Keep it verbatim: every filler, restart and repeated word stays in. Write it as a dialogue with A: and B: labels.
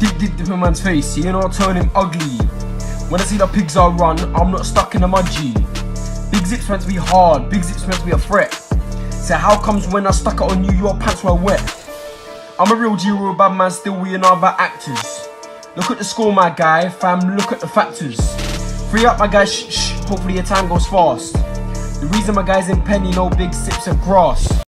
A: Dip dip dip in man's face, you know I turn him ugly. When I see the pigs I run, I'm not stuck in the mud G. Big zip's meant to be hard, big zip's meant to be a threat. So how comes when I stuck it on you, your pants were wet? I'm a real G, real bad man, still we know about actors. Look at the score my guy, fam, look at the factors. Free up my guys, shh, shh, hopefully your time goes fast. The reason my guys in penny, no big sips of grass.